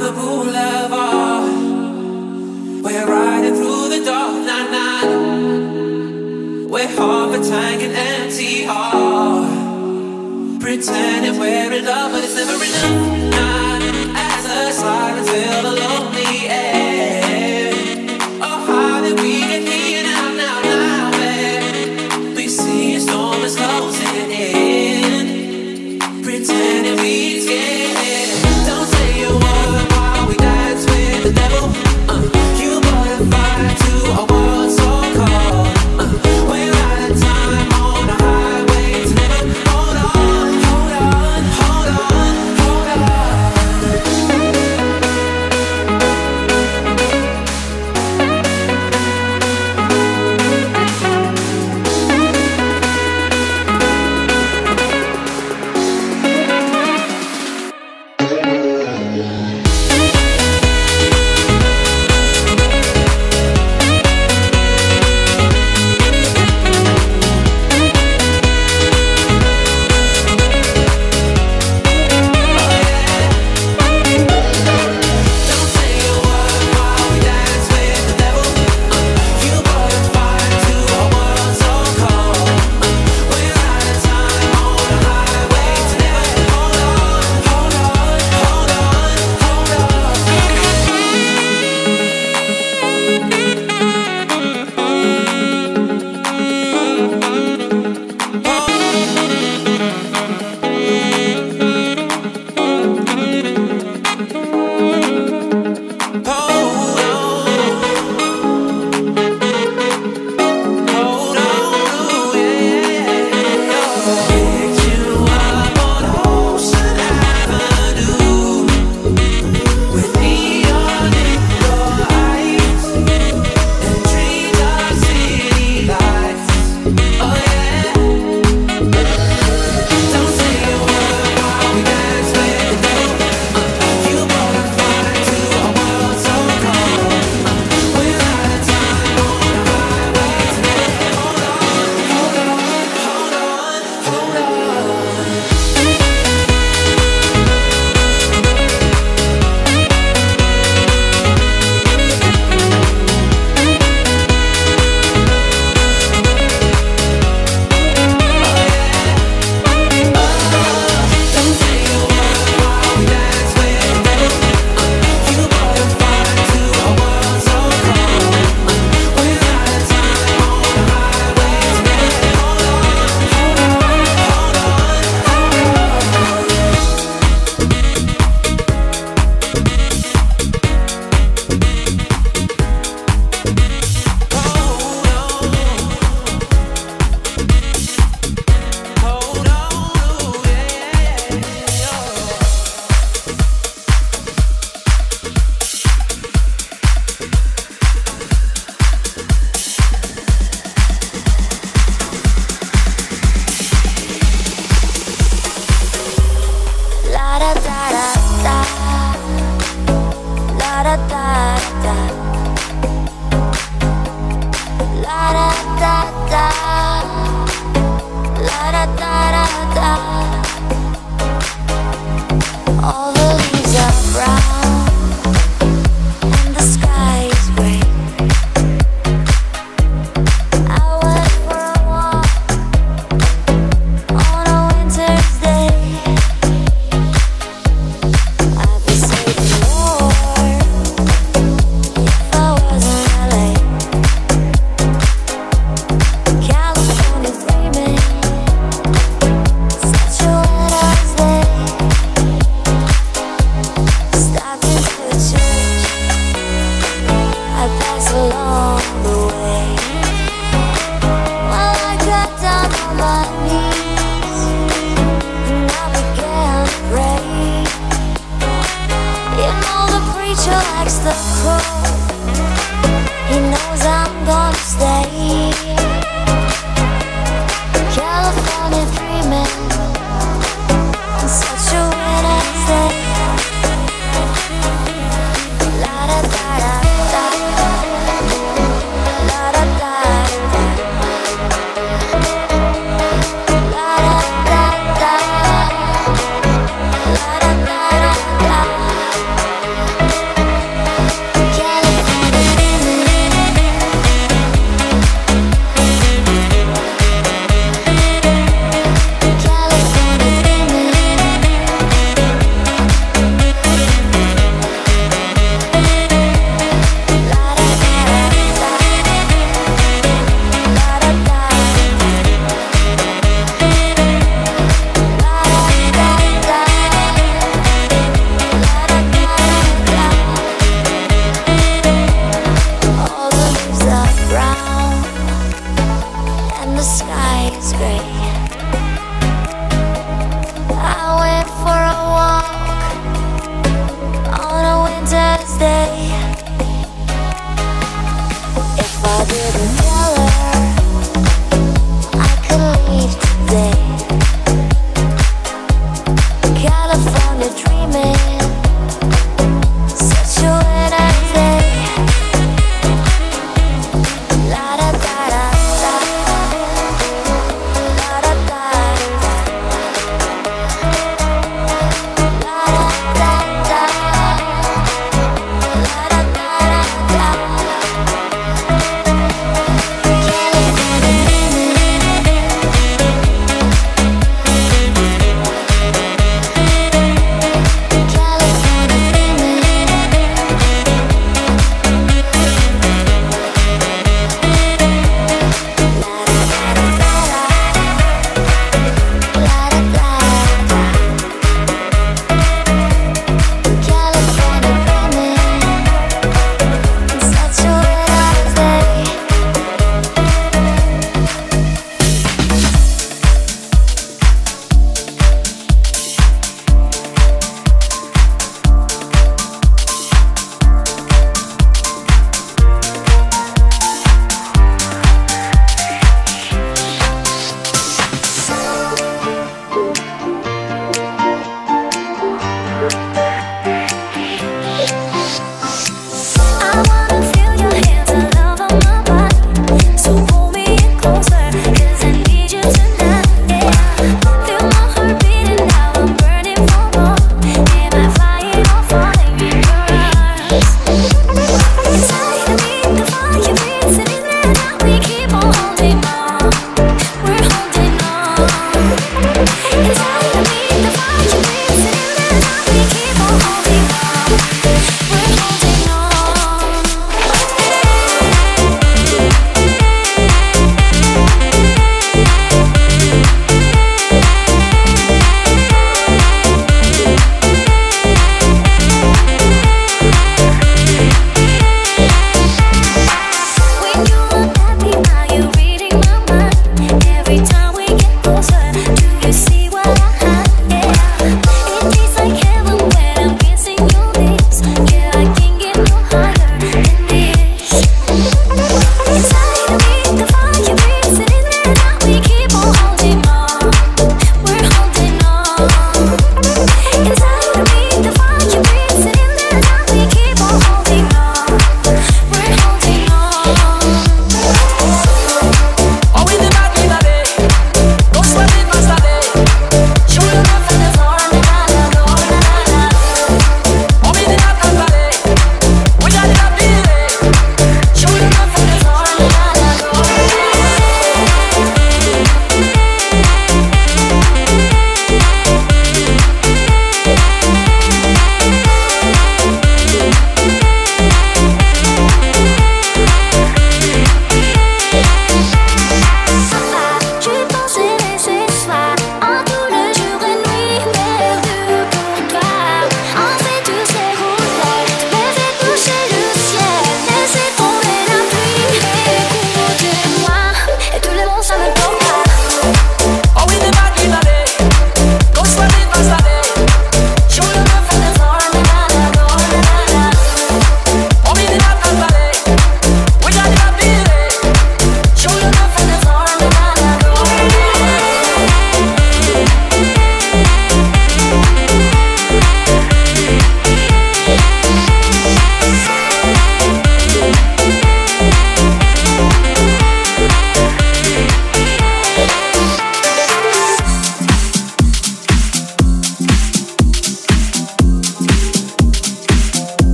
the boulevard. We're riding through the dark night. We're half a tank and empty heart, pretending we're in love, but it's never enough. Not as the sirens fill the lonely air. Oh, how did we get here now, babe? We see a storm is closing in, pretending we scared. Don't say a word while we dance with the devil. You brought a fire to a world so cold. We're out of time on the highway to never. Hold on, hold on, hold on, hold on.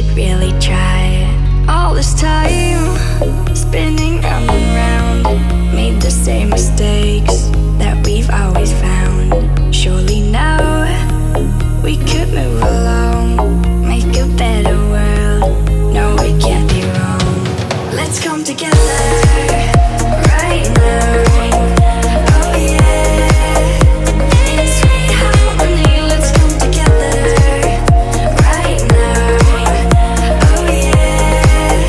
should really try. All this time, spinning round and round, made the same mistakes that we've always found. Surely now, we could move along, make a better world. No, we can't be wrong. Let's come together right now. Oh yeah, in sweet harmony. Let's come together right now. Oh yeah.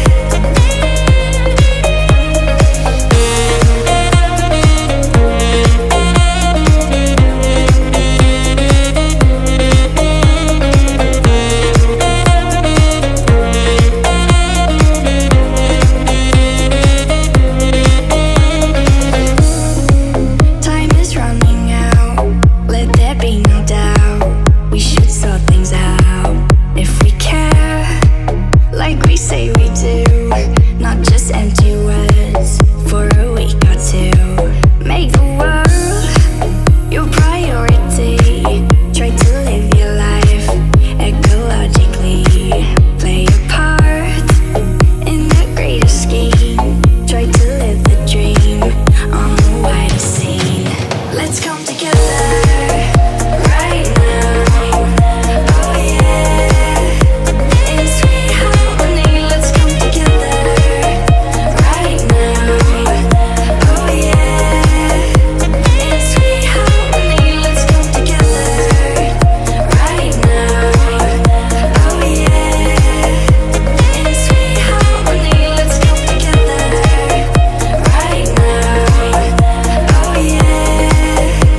Time is running out, let there be no doubt. We should sort things out if we care, like we say we do. Not just empty words for a week or two. Make the world your priority. Try to live your life ecologically. Play your part in the greater scheme. Try to live the dream on a wider scene. Let's come together right now. Oh yeah, in sweet harmony. Let's come together right now. Oh yeah, in sweet harmony. Let's come together right now. Oh yeah, in sweet harmony. Let's come together right now. Oh yeah.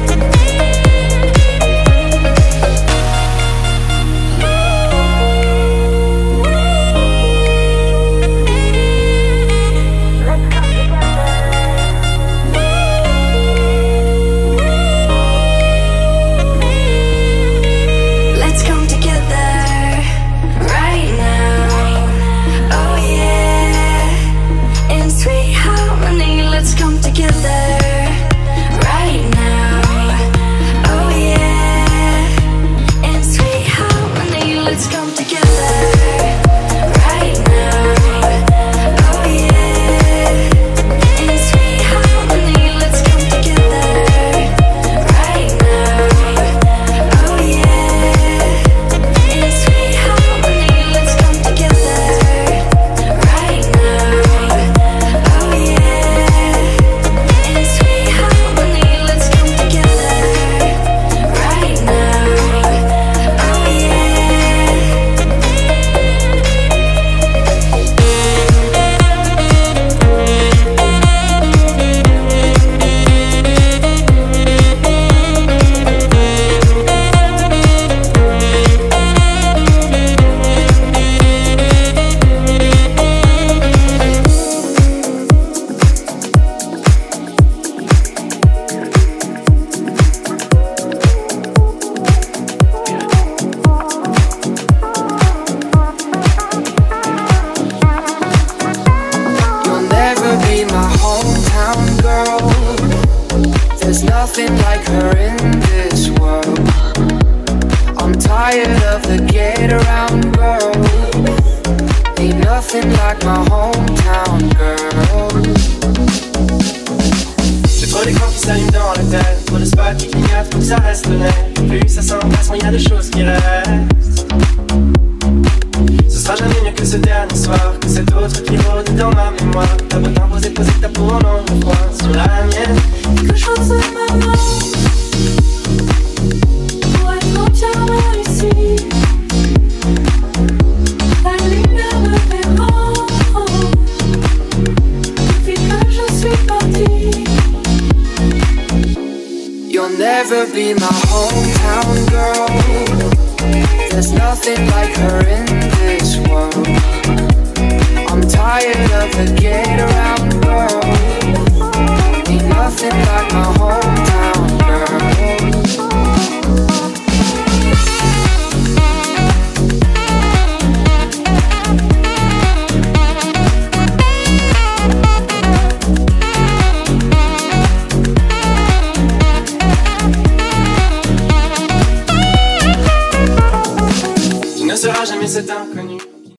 Let's come together right now. Oh yeah, in sweet harmony. Let's come together right now. Oh yeah, in sweet harmony. Let's come together right now. Oh yeah, in sweet harmony. Let's come together right now. Oh yeah, in sweet harmony. Let's come together right now. Oh yeah, in sweet harmony. Let's come together right now. Oh You'll never be my hometown girl. There's nothing like her in this world. I'm tired of the get around girl. Ain't nothing like my hometown girl. J'ai trop d'écrans qui s'allument dans la tête, trop de spots qui clignotent pour que ça reste honnête. Plus ça s'embrasse, moins y a de choses qui restent. Ce sera jamais mieux que ce dernier soir, que cet autre qui rôde dans ma mémoire. T'as beau t'imposer, poser ta peau en langue froid sur la mienne. Que je pose ma main pour être entièrement ici. La lumière me dérange depuis que je suis partie. You'll never be my hometown girl. There's nothing like her in this world. I'm tired of the get around girl. Ain't nothing like my hometown girl. Tu ne seras jamais cet inconnu.